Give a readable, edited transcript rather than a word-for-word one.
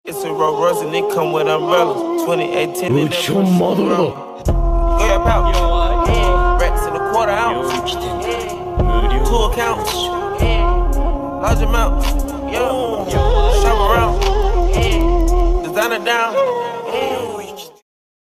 It's a Rolls Royce and it come with umbrellas. 2018 and Which your mother? Grab out. Racks in a quarter ounce. 2 accounts. Large amount. Shop around. Designer down.